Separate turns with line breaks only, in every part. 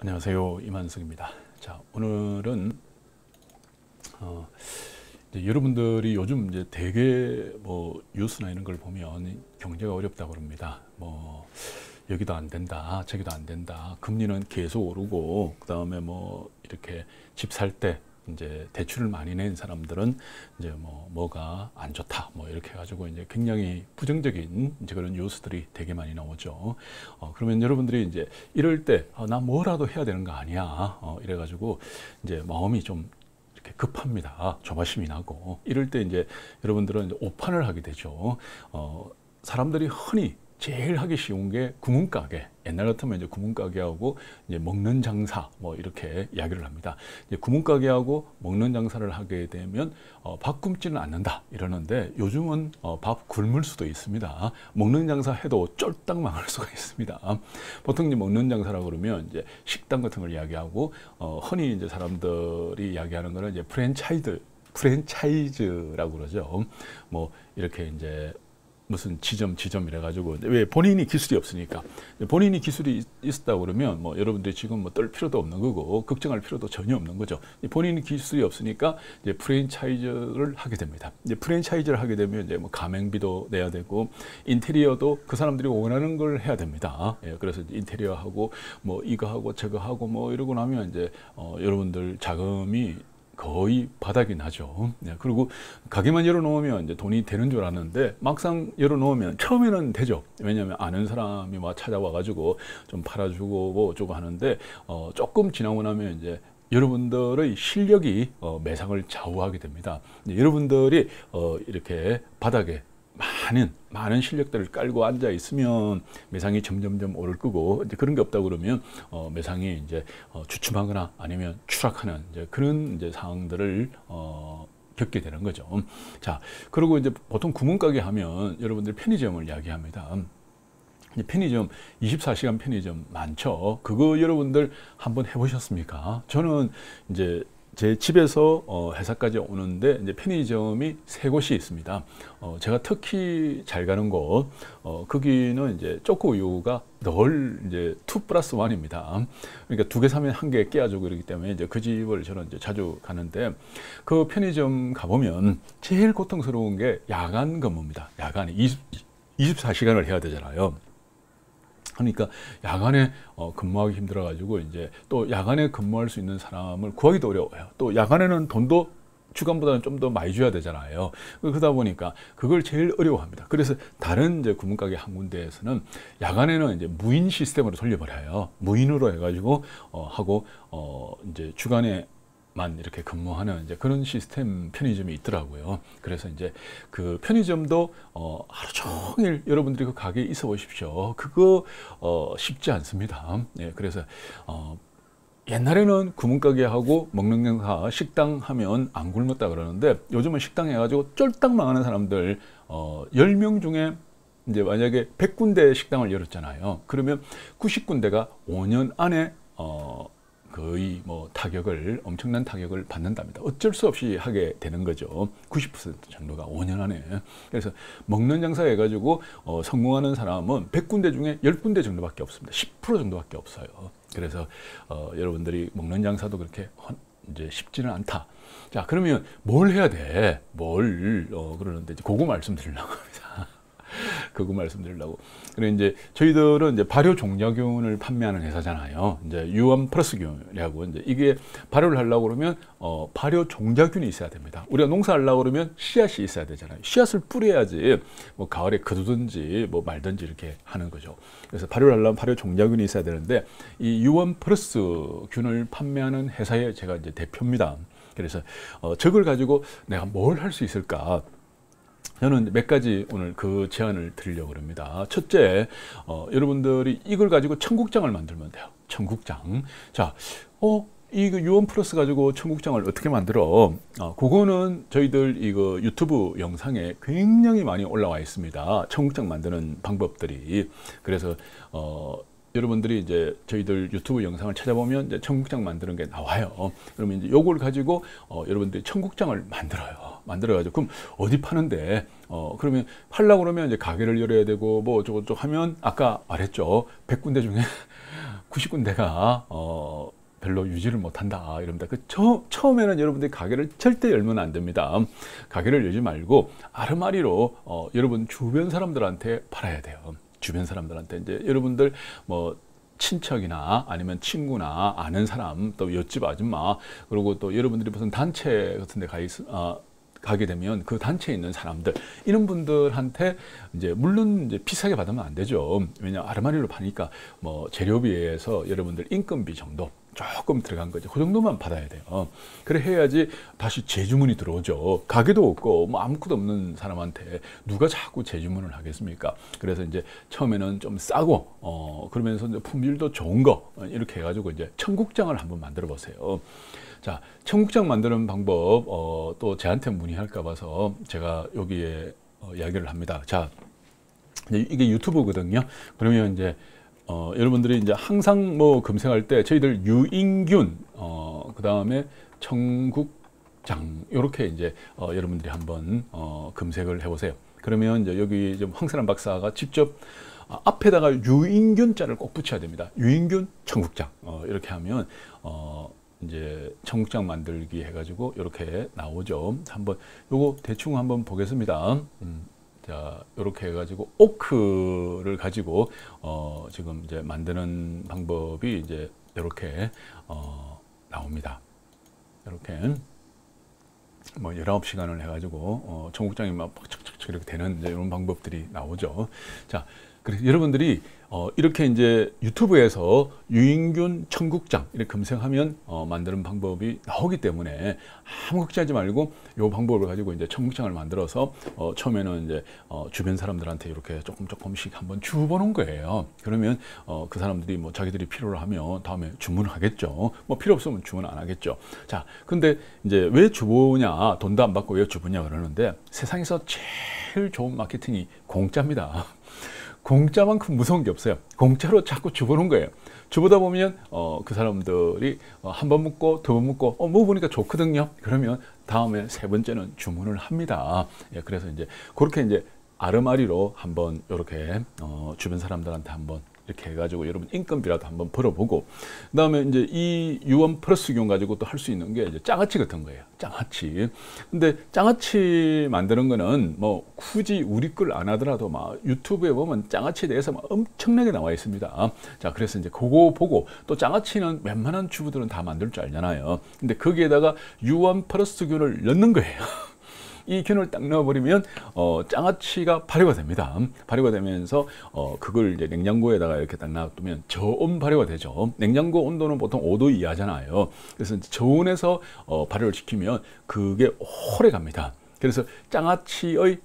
안녕하세요, 이만석입니다. 자, 오늘은 이제 여러분들이 요즘 이제 되게 뉴스나 이런 걸 보면 경제가 어렵다고 그럽니다. 여기도 안 된다, 저기도 안 된다, 금리는 계속 오르고, 그 다음에 이렇게 집 살 때 이제 대출을 많이 낸 사람들은 이제 뭐가 안 좋다, 이렇게 해가지고 이제 굉장히 부정적인 이제 그런 뉴스들이 되게 많이 나오죠. 그러면 여러분들이 이제 이럴 때 나 뭐라도 해야 되는 거 아니야, 이래가지고 이제 마음이 좀 이렇게 급합니다. 조바심이 나고, 이럴 때 이제 여러분들은 이제 오판을 하게 되죠. 사람들이 흔히 제일 하기 쉬운 게 구멍가게. 옛날 같으면 이제 구멍가게하고 이제 먹는 장사 이렇게 이야기를 합니다. 이제 구멍가게하고 먹는 장사를 하게 되면 밥 굶지는 않는다 이러는데, 요즘은 밥 굶을 수도 있습니다. 먹는 장사 해도 쫄딱 망할 수가 있습니다. 보통 이제 먹는 장사라고 그러면 이제 식당 같은 걸 이야기하고, 흔히 이제 사람들이 이야기하는 거는 이제 프랜차이즈라고 그러죠. 이렇게 이제 무슨 지점 이래 가지고, 왜 본인이 기술이 없으니까. 본인이 기술이 있었다 그러면 여러분들이 지금 떨 필요도 없는 거고 걱정할 필요도 전혀 없는 거죠. 본인이 기술이 없으니까 이제 프랜차이즈를 하게 됩니다. 이제 프랜차이즈를 하게 되면 이제 가맹비도 내야 되고, 인테리어도 그 사람들이 원하는 걸 해야 됩니다. 그래서 인테리어 하고 이거 하고 저거 하고 이러고 나면 이제 여러분들 자금이 거의 바닥이 나죠. 그리고 가게만 열어놓으면 이제 돈이 되는 줄 알았는데, 막상 열어놓으면 처음에는 되죠. 왜냐하면 아는 사람이 찾아와가지고 좀 팔아주고 어쩌고 하는데, 조금 지나고 나면 이제 여러분들의 실력이 매상을 좌우하게 됩니다. 여러분들이 이렇게 바닥에 많은 실력들을 깔고 앉아 있으면 매상이 점점점 오를 거고, 이제 그런 게 없다 그러면 매상이 이제 주춤하거나 아니면 추락하는 이제 그런 이제 상황들을 겪게 되는 거죠. 자, 그리고 이제 보통 구멍가게 하면 여러분들 편의점을 이야기합니다. 편의점, 24시간 편의점 많죠. 그거 여러분들 한번 해보셨습니까? 저는 이제 제 집에서 회사까지 오는데 이제 편의점이 3곳이 있습니다. 제가 특히 잘 가는 곳, 거기는 이제 초코우유가 늘 이제 2+1입니다. 그러니까 2개 사면 1개 깨야죠. 그러기 때문에 이제 그 집을 저는 이제 자주 가는데, 그 편의점 가보면 제일 고통스러운 게 야간 근무입니다. 야간에 24시간을 해야 되잖아요. 그러니까 야간에 근무하기 힘들어가지고, 이제 또 야간에 근무할 수 있는 사람을 구하기도 어려워요. 또 야간에는 돈도 주간보다는 좀 더 많이 줘야 되잖아요. 그러다 보니까 그걸 제일 어려워합니다. 그래서 다른 이제 구멍가게 한 군데에서는 야간에는 이제 무인 시스템으로 돌려버려요. 무인으로 해가지고 하고 이제 주간에 만 이렇게 근무하는 이제 그런 시스템 편의점이 있더라고요. 그래서 이제 그 편의점도 하루 종일 여러분들이 그 가게에 있어 보십시오. 그거 쉽지 않습니다. 그래서 옛날에는 구멍가게하고 먹는 장사, 식당 하면 안 굶었다 그러는데, 요즘은 식당 해가지고 쫄딱 망하는 사람들 10명 중에 이제 만약에 100군데 식당을 열었잖아요. 그러면 90군데가 5년 안에 거의 엄청난 타격을 받는답니다. 어쩔 수 없이 하게 되는 거죠. 90% 정도가 5년 안에. 그래서 먹는 장사 해가지고 성공하는 사람은 100군데 중에 10군데 정도밖에 없습니다. 10% 정도밖에 없어요. 그래서 여러분들이 먹는 장사도 그렇게 이제 쉽지는 않다. 자, 그러면 뭘 해야 돼? 그러는데 그거 말씀드리려고 합니다. 그거 말씀드리려고. 그리고 이제 저희들은 이제 발효 종자균을 판매하는 회사잖아요. 이제 유원 플러스균이라고, 이제 이게 발효를 하려고 그러면 발효 종자균이 있어야 됩니다. 우리가 농사하려고 그러면 씨앗이 있어야 되잖아요. 씨앗을 뿌려야지 가을에 거두든지 말든지 이렇게 하는 거죠. 그래서 발효를 하려면 발효 종자균이 있어야 되는데, 이 유원 플러스균을 판매하는 회사의 제가 이제 대표입니다. 그래서 저걸 가지고 내가 뭘 할 수 있을까? 저는 몇 가지 오늘 그 제안을 드리려고 합니다. 첫째, 여러분들이 이걸 가지고 청국장을 만들면 돼요. 청국장. 자, 이거 유원 플러스 가지고 청국장을 어떻게 만들어? 그거는 저희들 이거 유튜브 영상에 굉장히 많이 올라와 있습니다. 청국장 만드는 방법들이. 그래서 여러분들이 이제 저희들 유튜브 영상을 찾아보면 이제 청국장 만드는 게 나와요. 그러면 이제 요걸 가지고 여러분들이 청국장을 만들어가지고, 그럼 어디 파는데? 그러면 팔려고 그러면 이제 가게를 열어야 되고 어쩌고저쩌고 하면, 아까 말했죠. 100군데 중에 90군데가 별로 유지를 못한다 이럽니다. 처음에는 여러분들이 가게를 절대 열면 안 됩니다. 가게를 열지 말고 아르마리로 여러분 주변 사람들한테 팔아야 돼요. 주변 사람들한테 이제 여러분들 뭐 친척이나 아니면 친구나 아는 사람, 또 옆집 아줌마, 그리고 또 여러분들이 무슨 단체 같은 데 가게 되면 그 단체에 있는 사람들, 이런 분들한테 이제 물론 이제 비싸게 받으면 안 되죠. 왜냐 아르마니로 파니까 뭐 재료비에서 여러분들 인건비 정도 조금 들어간 거죠. 그 정도만 받아야 돼요. 그래 해야지 다시 재주문이 들어오죠. 가게도 없고 뭐 아무것도 없는 사람한테 누가 자꾸 재주문을 하겠습니까? 그래서 이제 처음에는 좀 싸고 그러면서 이제 품질도 좋은 거 이렇게 해가지고 이제 청국장을 한번 만들어 보세요. 자, 청국장 만드는 방법 또 저한테 문의할까 봐서 제가 여기에 이야기를 합니다. 자, 이게 유튜브거든요. 그러면 이제 여러분들이 이제 항상 뭐 검색할 때 저희들 유인균 그 다음에 청국장 이렇게 이제 여러분들이 한번 검색을 해보세요. 그러면 이제 여기 좀 황선한 박사가 직접 앞에다가 유인균 자를 꼭 붙여야 됩니다. 유인균 청국장 이렇게 하면 이제 청국장 만들기 해가지고 이렇게 나오죠. 한번 요거 대충 한번 보겠습니다. 자, 이렇게 해가지고 오크를 가지고 지금 이제 만드는 방법이 이제 이렇게 나옵니다. 이렇게 뭐 19시간을 해가지고 청국장이 막 척척척 이렇게 되는 이제 이런 방법들이 나오죠. 자, 그래서 여러분들이 이렇게 이제 유튜브에서 유인균 청국장 이렇게 검색하면 만드는 방법이 나오기 때문에 아무 걱정하지 말고 이 방법을 가지고 이제 청국장을 만들어서 처음에는 이제 주변 사람들한테 이렇게 조금씩 한번 주보는 거예요. 그러면 그 사람들이 뭐 자기들이 필요로 하면 다음에 주문을 하겠죠. 뭐 필요 없으면 주문 안 하겠죠. 자, 근데 이제 왜 주보냐, 돈도 안 받고 왜 주보냐 그러는데 세상에서 제일 좋은 마케팅이 공짜입니다. 공짜만큼 무서운 게 없어요. 공짜로 자꾸 주보는 거예요. 주보다 보면 그 사람들이 한 번 묻고 두 번 묻고 먹어보니까 좋거든요. 그러면 다음에 세 번째는 주문을 합니다. 예, 그래서 이제 그렇게 이제 아르마리로 한번 이렇게 주변 사람들한테 한번 이렇게 해가지고 여러분 인건비라도 한번 벌어보고, 그 다음에 이제 이 유원 플러스균 가지고 또 할 수 있는 게 이제 장아찌 같은 거예요. 장아찌. 근데 장아찌 만드는 거는 뭐 굳이 우리 걸 안 하더라도 막 유튜브에 보면 장아찌에 대해서 막 엄청나게 나와 있습니다. 자, 그래서 이제 그거 보고, 또 장아찌는 웬만한 주부들은 다 만들 줄 알잖아요. 근데 거기에다가 유원 플러스균을 넣는 거예요. 이 균을 딱 넣어버리면 장아찌가 발효가 됩니다. 발효가 되면서 그걸 이제 냉장고에다가 이렇게 딱 놔두면 저온 발효가 되죠. 냉장고 온도는 보통 5도 이하잖아요. 그래서 저온에서 발효를 시키면 그게 오래 갑니다. 그래서 장아찌의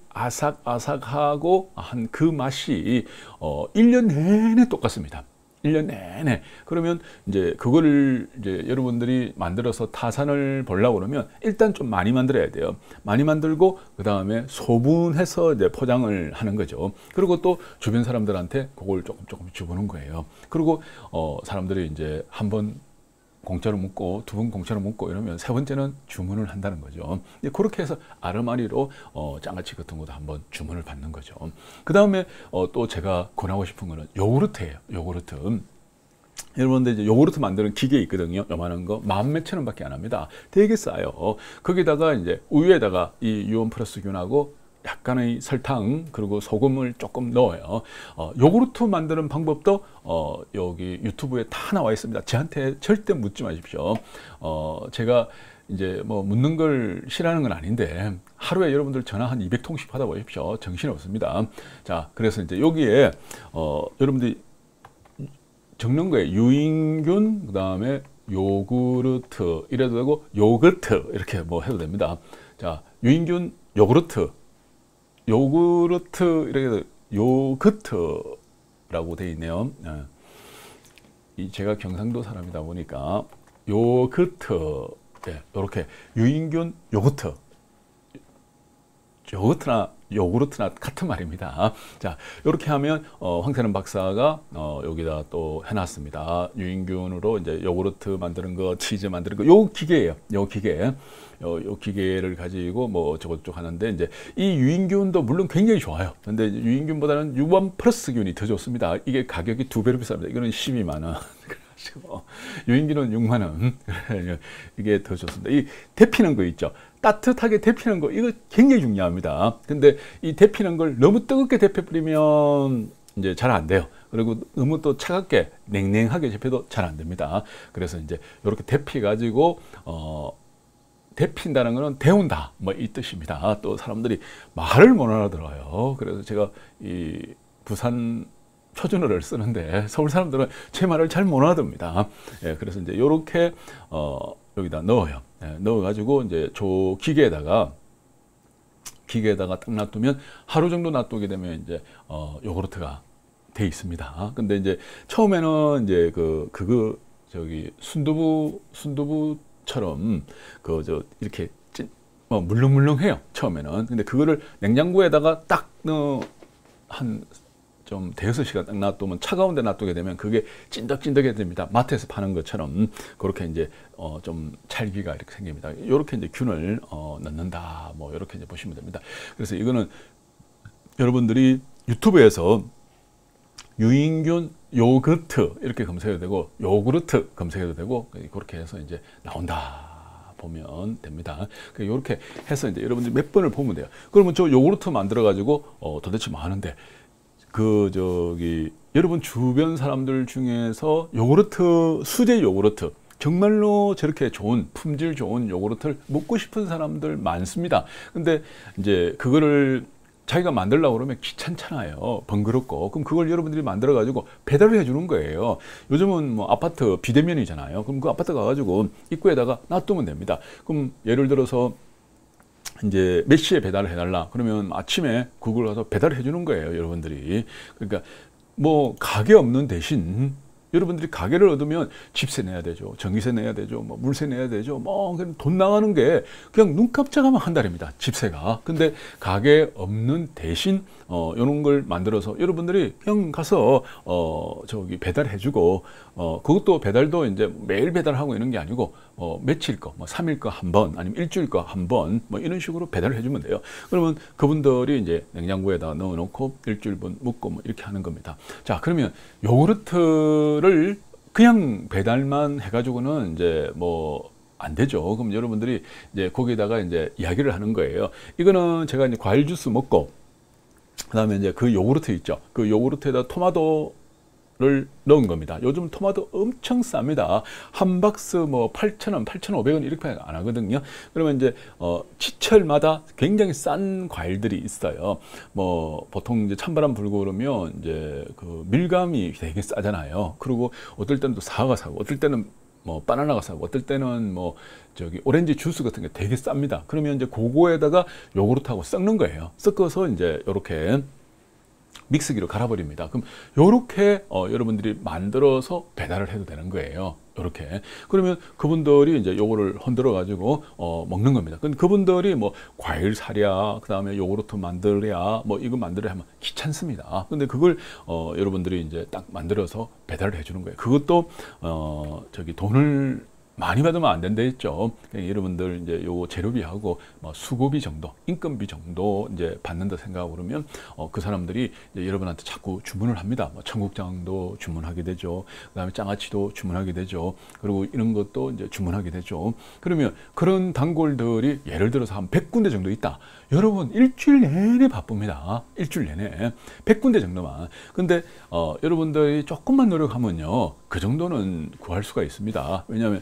아삭아삭하고 한 그 맛이 1년 내내 똑같습니다. 1년 내내. 그러면 이제 그거를 이제 여러분들이 만들어서 타산을 보려고 그러면 일단 좀 많이 만들어야 돼요. 많이 만들고 그 다음에 소분해서 이제 포장을 하는 거죠. 그리고 또 주변 사람들한테 그걸 조금 주보는 거예요. 그리고 사람들이 이제 한번 공짜로 먹고 두 번 공짜로 먹고 이러면 세 번째는 주문을 한다는 거죠. 그렇게 해서 아르마리로 장아찌 같은 것도 한번 주문을 받는 거죠. 그 다음에 또 제가 권하고 싶은 거는 요구르트예요. 요구르트. 여러분들 이제 요구르트 만드는 기계 있거든요. 요만한 거 10,000몇천 원밖에 안 합니다. 되게 싸요. 거기다가 이제 우유에다가 이 유원 플러스균하고 약간의 설탕 그리고 소금을 조금 넣어요. 요구르트 만드는 방법도 여기 유튜브에 다 나와 있습니다. 저한테 절대 묻지 마십시오. 제가 이제 뭐 묻는 걸 싫어하는 건 아닌데 하루에 여러분들 전화 한 200통씩 받아보십시오. 정신 없습니다. 자, 그래서 이제 여기에 여러분들이 적는 거예요. 유인균, 그 다음에 요구르트 이래도 되고 요거트 이렇게 뭐 해도 됩니다. 자, 유인균 요구르트 이렇게 요거트라고 돼 있네요. 제가 경상도 사람이다 보니까 요거트, 이렇게 유인균 요구르트나 같은 말입니다. 자, 이렇게 하면 황태는 박사가 여기다 또 해놨습니다. 유인균으로 이제 요구르트 만드는 거, 치즈 만드는 거, 요 기계예요. 요 기계를 가지고 뭐 저것저것 하는데, 이제 이 유인균도 물론 굉장히 좋아요. 근데 유인균보다는 유원 플러스균이 더 좋습니다. 이게 가격이 2배로 비쌉니다. 이거는 12만 원. 유인기는 6만 원. 이게 더 좋습니다. 이 데피는 거 있죠. 따뜻하게 데피는 거 이거 굉장히 중요합니다. 근데 이 데피는 걸 너무 뜨겁게 데펴 버리면 이제 잘 안 돼요. 그리고 너무 또 차갑게 냉랭하게 데펴도 잘 안 됩니다. 그래서 이제 이렇게 데피 가지고 데핀다는 것은 데운다 뭐 이 뜻입니다. 또 사람들이 말을 못 알아들어요. 그래서 제가 이 부산 표준어를 쓰는데 서울 사람들은 제 말을 잘 못 알아듣습니다. 예, 그래서 이제 이렇게 여기다 넣어요. 예, 넣어가지고 이제 저 기계에다가 딱 놔두면 하루 정도 놔두게 되면 이제 요구르트가 돼 있습니다. 근데 이제 처음에는 이제 그거 저기 순두부처럼 이렇게 물렁물렁해요. 처음에는. 근데 그거를 냉장고에다가 딱 한 좀 대여섯 시간 딱 놔두면 차가운 데 놔두게 되면 그게 찐득찐득해 됩니다. 마트에서 파는 것처럼 그렇게 이제 좀 찰기가 이렇게 생깁니다. 이렇게 이제 균을 넣는다. 뭐 이렇게 이제 보시면 됩니다. 그래서 이거는 여러분들이 유튜브에서 유인균 요거트 이렇게 검색해도 되고 요구르트 검색해도 되고 그렇게 해서 이제 나온다 보면 됩니다. 이렇게 해서 이제 여러분들이 몇 번을 보면 돼요. 그러면 저 요구르트 만들어 가지고 도대체 뭐 하는데 여러분 주변 사람들 중에서 요구르트, 수제 요구르트 정말로 저렇게 좋은 품질 좋은 요구르트를 먹고 싶은 사람들 많습니다. 근데 이제 그거를 자기가 만들려고 그러면 귀찮잖아요. 번거롭고. 그럼 그걸 여러분들이 만들어 가지고 배달을 해 주는 거예요. 요즘은 뭐 아파트 비대면이잖아요. 그럼 그 아파트 가가지고 입구에다가 놔두면 됩니다. 그럼 예를 들어서 이제 몇 시에 배달을 해달라. 그러면 아침에 그걸 가서 배달을 해 주는 거예요. 여러분들이. 그러니까 뭐 가게 없는 대신 여러분들이 가게를 얻으면 집세 내야 되죠. 전기세 내야 되죠. 뭐 물세 내야 되죠. 뭐 돈 나가는 게 그냥 눈 깜짝하면 한 달입니다. 집세가. 근데 가게 없는 대신 이런 걸 만들어서 여러분들이 그냥 가서 배달해 주고 그것도 배달도 이제 매일 배달하고 이런 게 아니고 며칠 거, 뭐 3일 거 한 번, 아니면 일주일 거 한 번, 뭐 이런 식으로 배달을 해주면 돼요. 그러면 그분들이 이제 냉장고에다 넣어놓고 일주일분 묵고 뭐 이렇게 하는 겁니다. 자, 그러면 요구르트를 그냥 배달만 해가지고는 이제 뭐 안 되죠. 그럼 여러분들이 이제 거기다가 이제 이야기를 하는 거예요. 이거는 제가 이제 과일 주스 먹고 그다음에 이제 그 요구르트 있죠. 그 요구르트에다 토마토를 넣은 겁니다. 요즘 토마토 엄청 쌉니다. 한 박스 뭐 8,000원, 8,500원 이렇게 안 하거든요. 그러면 이제 지철마다 굉장히 싼 과일들이 있어요. 뭐 보통 이제 찬바람 불고 그러면 이제 그 밀감이 되게 싸잖아요. 그리고 어떨 때는 또 사과가 싸고, 어떨 때는 뭐 바나나가 싸고, 어떨 때는 뭐 오렌지 주스 같은 게 되게 쌉니다. 그러면 이제 그거에다가 요구르트하고 섞는 거예요. 섞어서 이제 요렇게 믹스기로 갈아버립니다. 그럼 요렇게 여러분들이 만들어서 배달을 해도 되는 거예요. 요렇게. 그러면 그분들이 이제 요거를 흔들어 가지고 먹는 겁니다. 근데 그분들이 뭐 과일 사랴, 그다음에 요구르트 만들랴, 뭐 이거 만들랴 하면 귀찮습니다. 근데 그걸 여러분들이 이제 딱 만들어서 배달을 해 주는 거예요. 그것도 돈을 많이 받으면 안 된다 했죠. 여러분들 이제 요 재료비하고 뭐 수고비 정도, 인건비 정도 이제 받는다 생각하고 그러면 그 사람들이 이제 여러분한테 자꾸 주문을 합니다. 뭐 청국장도 주문하게 되죠. 그다음에 장아찌도 주문하게 되죠. 그리고 이런 것도 이제 주문하게 되죠. 그러면 그런 단골들이 예를 들어서 한 100군데 정도 있다. 여러분 일주일 내내 바쁩니다. 일주일 내내 100군데 정도만. 근데 여러분들이 조금만 노력하면요, 그 정도는 구할 수가 있습니다. 왜냐하면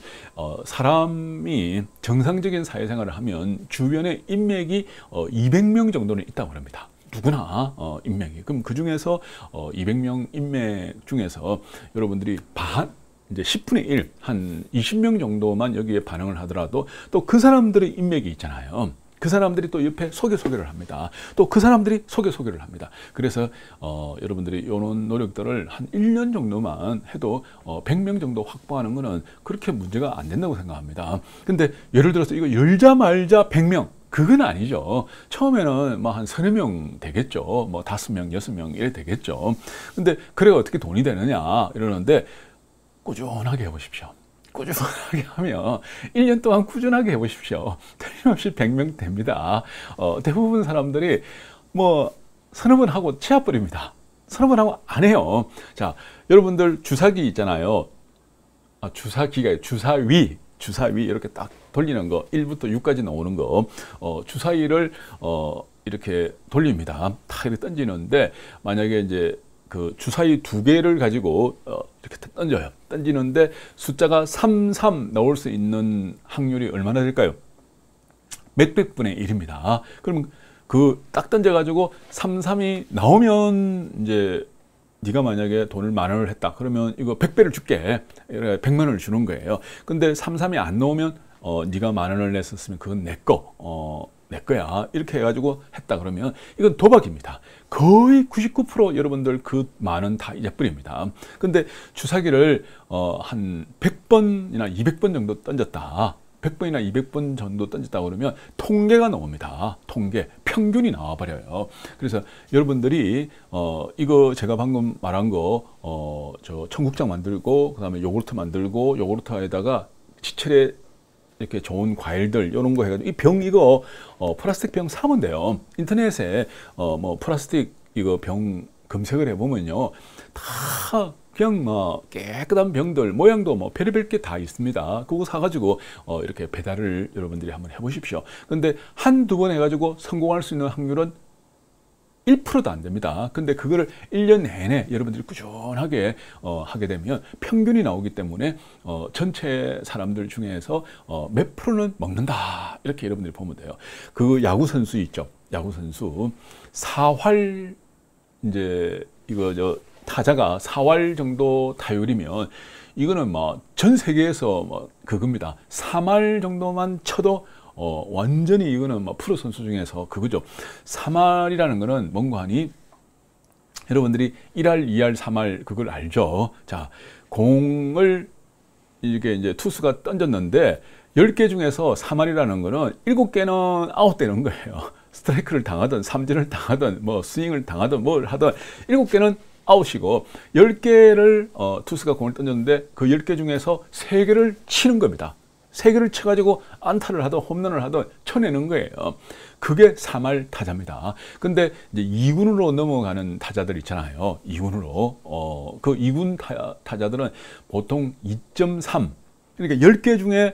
사람이 정상적인 사회생활을 하면 주변에 인맥이 200명 정도는 있다고 합니다. 누구나 인맥이. 그럼 그 중에서 200명 인맥 중에서 여러분들이 이제 10분의 1, 한 20명 정도만 여기에 반응을 하더라도 또 그 사람들의 인맥이 있잖아요. 그 사람들이 또 옆에 소개를 합니다. 또 그 사람들이 소개를 합니다. 그래서 여러분들이 이런 노력들을 한 1년 정도만 해도 100명 정도 확보하는 것은 그렇게 문제가 안 된다고 생각합니다. 근데 예를 들어서 이거 열자 말자 100명, 그건 아니죠. 처음에는 뭐 한 서너 명 되겠죠. 뭐 5명, 6명 이래 되겠죠. 근데 그래 어떻게 돈이 되느냐 이러는데 꾸준하게 해보십시오. 꾸준하게 하면 1년 동안 꾸준하게 해보십시오. 틀림없이 100명 됩니다. 대부분 사람들이 뭐 서너 번 하고 치아버립니다. 서너 번 하고 안 해요. 자, 여러분들 주사기 있잖아요. 주사기가 주사위 이렇게 딱 돌리는 거 1부터 6까지 나오는 거 주사위를 이렇게 돌립니다. 탁 이렇게 던지는데 만약에 이제 그 주사위 2개를 가지고 이렇게 던져요. 던지는데 숫자가 33 나올 수 있는 확률이 얼마나 될까요? 몇백분의 1입니다. 그럼 그 딱 던져가지고 33이 나오면 이제 네가 만약에 돈을 10,000원을 했다. 그러면 이거 100배를 줄게. 100만 원을 주는 거예요. 근데 33이 안 나오면 네가 10,000원을 냈었으면 그건 내 거야. 이렇게 해가지고 했다 그러면 이건 도박입니다. 거의 99% 여러분들 그 만원 다 잊어버립니다. 근데 주사기를 한 100번이나 200번 정도 던졌다. 100번이나 200번 정도 던졌다 그러면 통계가 나옵니다. 통계, 평균이 나와버려요. 그래서 여러분들이 이거 제가 방금 말한 거 저 청국장 만들고 그다음에 요구르트 만들고 요구르트에다가 지철에 이렇게 좋은 과일들 이런 거 해가지고 이 병 이거 플라스틱 병 사면 돼요. 인터넷에 뭐 플라스틱 이거 병 검색을 해보면요 다 그냥 뭐 깨끗한 병들 모양도 뭐 별의별 게 다 있습니다. 그거 사가지고 이렇게 배달을 여러분들이 한번 해보십시오. 근데 한두 번 해가지고 성공할 수 있는 확률은 1%도 안 됩니다. 근데 그거를 1년 내내 여러분들이 꾸준하게 하게 되면 평균이 나오기 때문에 전체 사람들 중에서 몇 프로는 먹는다. 이렇게 여러분들이 보면 돼요. 그 야구 선수 있죠. 야구 선수 4할 이제 이거 타자가 4할 정도 타율이면 이거는 뭐 전 세계에서 뭐 그겁니다. 3할 정도만 쳐도 완전히 이거는 뭐 프로 선수 중에서 그거죠. 3할이라는 거는 뭔가 하니 여러분들이 1할, 2할, 3할 그걸 알죠. 자, 공을 이게 이제 투수가 던졌는데 10개 중에서 3할이라는 거는 7개는 아웃되는 거예요. 스트라이크를 당하든 삼진을 당하든 뭐 스윙을 당하든 뭘 하든 7개는 아웃이고 10개를 투수가 공을 던졌는데 그 10개 중에서 3개를 치는 겁니다. 3개를 쳐가지고 안타를 하든 홈런을 하든 쳐내는 거예요. 그게 3할 타자입니다. 근데 이제 2군으로 넘어가는 타자들 있잖아요. 2군으로. 그 2군 타자들은 보통 2.3. 그러니까 10개 중에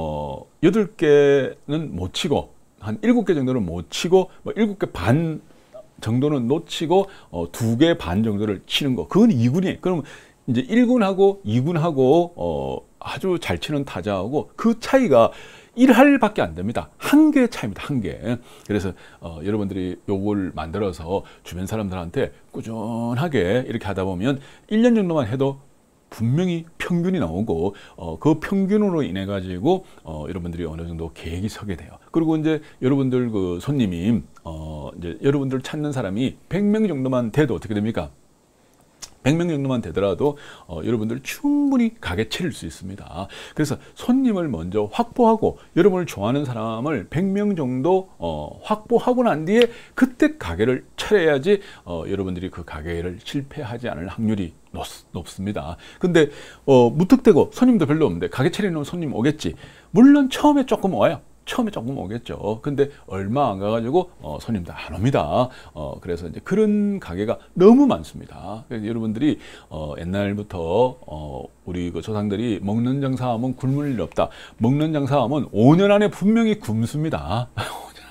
8개는 못 치고 한 7개 정도는 못 치고 뭐 7개 반 정도는 놓치고 2개 반 정도를 치는 거. 그건 2군이에요. 그럼 이제 1군하고 2군하고 아주 잘 치는 타자하고 그 차이가 1할밖에 안 됩니다. 1개 차이입니다. 1개. 그래서 여러분들이 요걸 만들어서 주변 사람들한테 꾸준하게 이렇게 하다 보면 1년 정도만 해도 분명히 평균이 나오고 그 평균으로 인해 가지고 여러분들이 어느 정도 계획이 서게 돼요. 그리고 이제 여러분들 그 손님이 이제 여러분들 찾는 사람이 100명 정도만 돼도 어떻게 됩니까? 100명 정도만 되더라도 여러분들 충분히 가게 차릴 수 있습니다. 그래서 손님을 먼저 확보하고 여러분을 좋아하는 사람을 100명 정도 확보하고 난 뒤에 그때 가게를 차려야지 여러분들이 그 가게를 실패하지 않을 확률이 높습니다. 근데 무턱대고 손님도 별로 없는데 가게 차리는 손님 오겠지. 물론 처음에 조금 와요. 처음에 조금 오겠죠. 근데 얼마 안 가가지고 손님도 안 옵니다. 그래서 이제 그런 가게가 너무 많습니다. 그래서 여러분들이 옛날부터 우리 그 조상들이 먹는 장사하면 굶을 일 없다. 먹는 장사하면 5년 안에 분명히 굶습니다. 5년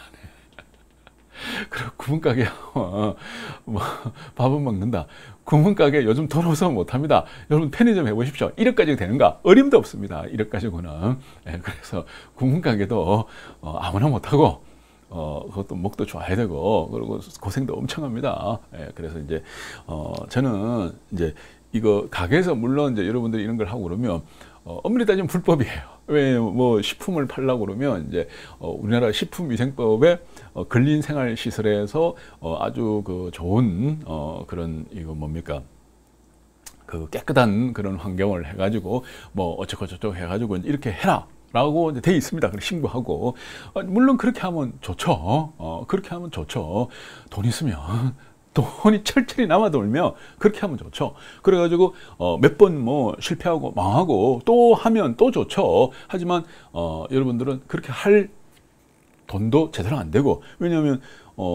안에. 그리고 구분 가게 뭐 밥은 먹는다. 구멍가게 요즘 돈 없어서 못합니다. 여러분 편의점 해보십시오. 1억까지 되는가? 어림도 없습니다. 1억 가지고는. 그래서 구멍가게도 아무나 못하고 그것도 목도 좋아야 되고 그리고 고생도 엄청 합니다. 그래서 이제 저는 이제 이거 가게에서 물론 이제 여러분들이 이런 걸 하고 그러면 엄밀히 따지면 불법이에요. 왜 뭐 식품을 팔려고 그러면 이제 우리나라 식품위생법에 근린생활시설에서 아주 그 좋은 그런 이거 뭡니까 그 깨끗한 그런 환경을 해가지고 뭐 어쩌고 저쩌고 해가지고 이렇게 해라. 라고 돼 있습니다. 그렇게 신고하고 물론 그렇게 하면 좋죠. 그렇게 하면 좋죠. 돈 있으면 돈이 철철이 남아 돌면 그렇게 하면 좋죠. 그래가지고 몇 번 뭐 실패하고 망하고 또 하면 또 좋죠. 하지만 여러분들은 그렇게 할 돈도 제대로 안 되고 왜냐하면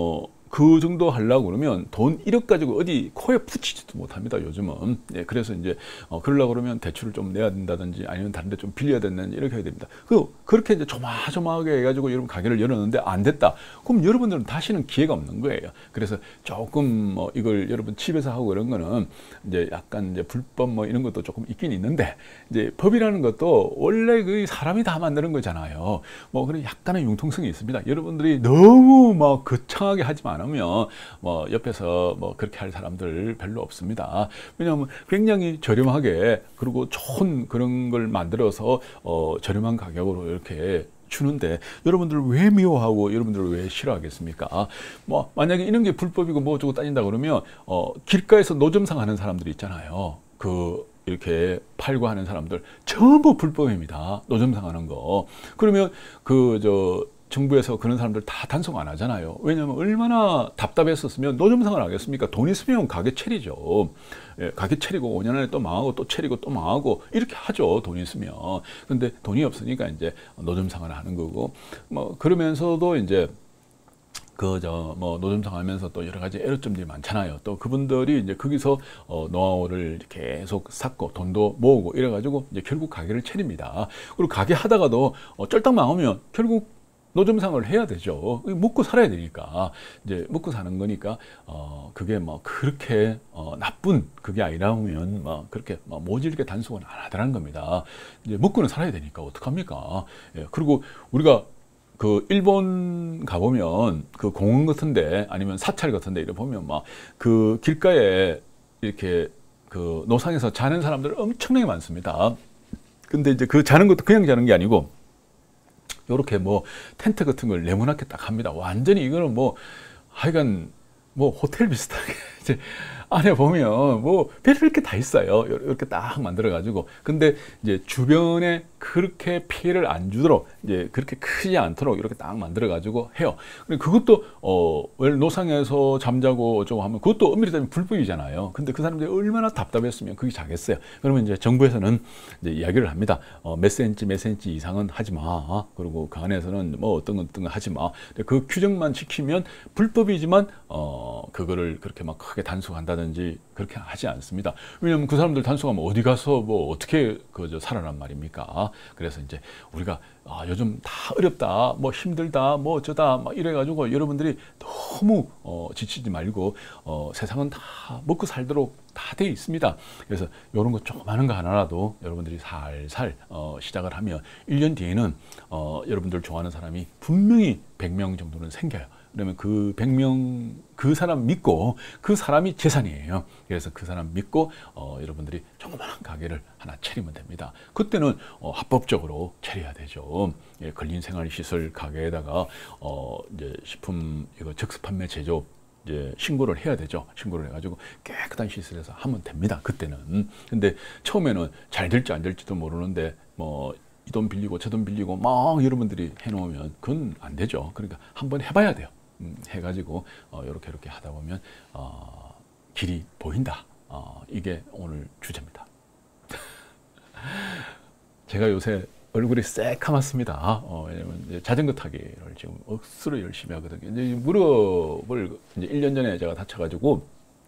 그 정도 하려고 그러면 돈 1억 가지고 어디 코에 붙이지도 못합니다, 요즘은. 예, 그래서 이제 그러려고 그러면 대출을 좀 내야 된다든지 아니면 다른 데 좀 빌려야 된다든지 이렇게 해야 됩니다. 그렇게 이제 조마조마하게 해가지고 여러분 가게를 열었는데 안 됐다. 그럼 여러분들은 다시는 기회가 없는 거예요. 그래서 조금 이걸 여러분 집에서 하고 그런 거는 이제 약간 이제 불법 뭐 이런 것도 조금 있긴 있는데, 이제 법이라는 것도 원래 그 사람이 다 만드는 거잖아요. 뭐 그런 약간의 융통성이 있습니다. 여러분들이 너무 뭐 거창하게 하지만 않으면 뭐 옆에서 뭐 그렇게 할 사람들 별로 없습니다. 왜냐하면 굉장히 저렴하게 그리고 좋은 그런 걸 만들어서 저렴한 가격으로 이렇게 주는데 여러분들 왜 미워하고 여러분들 왜 싫어하겠습니까? 뭐 만약에 이런 게 불법이고 뭐 어쩌고 따진다 그러면 길가에서 노점상 하는 사람들이 있잖아요. 이렇게 팔고 하는 사람들 전부 불법입니다. 노점상 하는 거. 그러면 정부에서 그런 사람들 다 단속 안 하잖아요. 왜냐하면 얼마나 답답했었으면 노점상을 하겠습니까? 돈 있으면 가게 차리죠. 예, 가게 차리고 5년 안에 또 망하고 또 차리고 또 망하고 이렇게 하죠. 돈 있으면. 근데 돈이 없으니까 이제 노점상을 하는 거고, 뭐 그러면서도 이제 뭐 노점상 하면서 또 여러 가지 애로점들이 많잖아요. 또 그분들이 이제 거기서 노하우를 계속 쌓고 돈도 모으고 이래가지고 이제 결국 가게를 차립니다. 그리고 가게 하다가도 쫄딱 망하면 결국 노점상을 해야 되죠. 먹고 살아야 되니까. 이제 먹고 사는 거니까, 그게 뭐 그렇게, 나쁜 그게 아니라면, 그렇게 모질게 단속은 안 하더라는 겁니다. 이제 먹고는 살아야 되니까, 어떡합니까? 예, 그리고 우리가 일본 가보면 공원 같은데 아니면 사찰 같은데 이렇게 보면 길가에 이렇게 노상에서 자는 사람들 엄청나게 많습니다. 근데 이제 자는 것도 그냥 자는 게 아니고, 요렇게 뭐 텐트 같은 걸 네모나게 딱 합니다. 완전히 이거는 하여간 호텔 비슷하게 이제 안에 보면 별을 게 다 있어요. 이렇게 딱 만들어 가지고. 근데 이제 주변에 그렇게 피해를 안 주도록 이제 그렇게 크지 않도록 이렇게 딱 만들어 가지고 해요. 그것도 왜 노상에서 잠자고 어쩌고 하면 그것도 엄밀히 따지면 불법이잖아요. 근데 그 사람들이 얼마나 답답했으면 거기 자겠어요. 그러면 이제 정부에서는 이제 이야기를 합니다. 몇 센치 이상은 하지 마. 그리고 그 안에서는 어떤 거 하지 마. 그 규정만 지키면 불법이지만 그거를 그렇게 막 크게 단속한다든지 그렇게 하지 않습니다. 왜냐하면 그 사람들 단속하면 어디 가서 어떻게 살아란 말입니까? 그래서 이제 우리가 요즘 다 어렵다, 힘들다, 어쩌다 막 이래가지고 여러분들이 너무 지치지 말고 세상은 다 먹고 살도록 다 돼 있습니다. 그래서 이런 거 조그마한 거 하나라도 여러분들이 살살 시작을 하면 1년 뒤에는 여러분들 좋아하는 사람이 분명히 100명 정도는 생겨요. 그러면 그 100명 그 사람 믿고, 그 사람이 재산이에요. 그래서 그 사람 믿고 여러분들이 조그마한 가게를 하나 차리면 됩니다. 그때는 합법적으로 차려야 되죠. 예, 근린생활시설 가게에다가 이제 식품 이거 적수 판매 제조 이제 신고를 해야 되죠. 신고를 해가지고 깨끗한 시설에서 하면 됩니다. 그때는. 근데 처음에는 잘 될지 안 될지도 모르는데 이 돈 빌리고 저 돈 빌리고 막 여러분들이 해놓으면 그건 안 되죠. 그러니까 한번 해봐야 돼요. 해가지고 이렇게 하다 보면 길이 보인다. 이게 오늘 주제입니다. 제가 요새 얼굴이 새카맣습니다. 왜냐면 이제 자전거 타기를 지금 억수로 열심히 하거든요. 이제 무릎을 이제 1년 전에 제가 다쳐가지고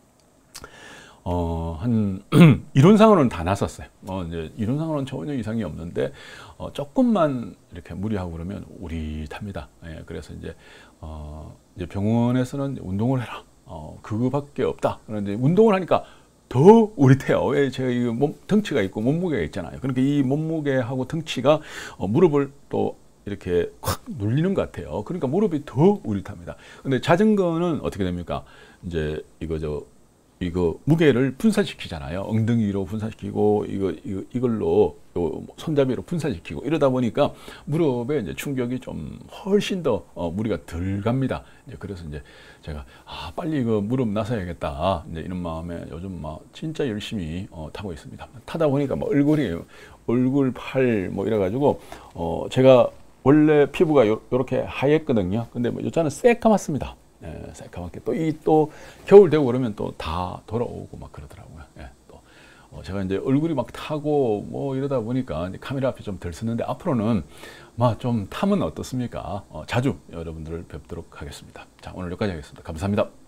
이론상으로는 다 났었어요. 이제 이론상으로는 전혀 이상이 없는데 조금만 이렇게 무리하고 그러면 우릿합니다. 예, 그래서 이제 병원에서는 운동을 해라. 그거밖에 없다. 그런데 운동을 하니까 더 우릿해요. 왜 제가 이 덩치가 있고 몸무게가 있잖아요. 그러니까 이 몸무게하고 덩치가 무릎을 또 이렇게 확 눌리는 것 같아요. 그러니까 무릎이 더 우릿합니다. 근데 자전거는 어떻게 됩니까? 이제 이거 무게를 분산시키잖아요. 엉덩이로 분산시키고 이걸로 손잡이로 분산시키고 이러다 보니까 무릎에 이제 충격이 좀 훨씬 더 무리가 덜 갑니다. 이제 그래서 이제 제가 빨리 이거 무릎 나서야겠다. 이제 이런 마음에 요즘 진짜 열심히 타고 있습니다. 타다 보니까 얼굴, 팔 이래가지고 제가 원래 피부가 요렇게 하얗거든요. 근데 요즘은 새까맣습니다. 예, 새까맣게 또 겨울 되고 그러면 또 다 돌아오고 막 그러더라고요. 예, 또 제가 이제 얼굴이 막 타고 뭐 이러다 보니까 이제 카메라 앞에 좀 덜 쓰는데 앞으로는 막 좀 타면 어떻습니까? 자주 여러분들을 뵙도록 하겠습니다. 자, 오늘 여기까지 하겠습니다. 감사합니다.